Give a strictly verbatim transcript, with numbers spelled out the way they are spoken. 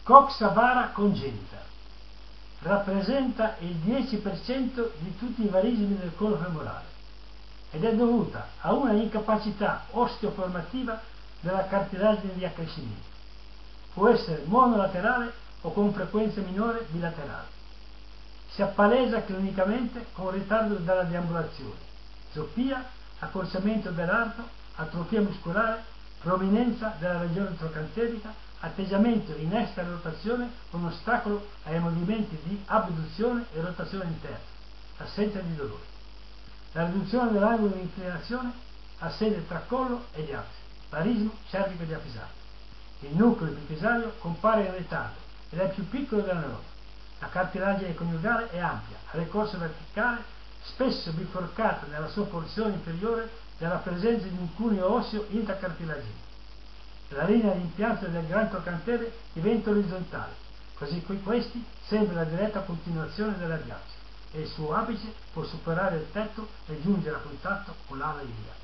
Coxa vara congenita. Rappresenta il dieci per cento di tutti i varismi del collo femorale ed è dovuta a una incapacità osteoformativa della cartilagine di accrescimento. Può essere monolaterale o con frequenza minore bilaterale. Si appalesa clinicamente con ritardo della deambulazione, zoppia, accorciamento dell'arto, atrofia muscolare, prominenza della regione trocanterica, atteggiamento in extra rotazione con ostacolo ai movimenti di abduzione e rotazione interna, assenza di dolore. La riduzione dell'angolo di inclinazione ha sede tra collo e diafisi, varismo cervico-diafisale. Il nucleo epifisario compare in ritardo ed è più piccolo della nota. La cartilagine coniugale è ampia, ha ricorso verticale, spesso biforcata nella sua porzione inferiore dalla presenza di un cuneo osseo intracartilagino. La linea di impianto del gran trochantere diventa orizzontale, così che questi sembra la diretta continuazione della diafisi e il suo apice può superare il tetto e giungere a contatto con l'ala iliaca.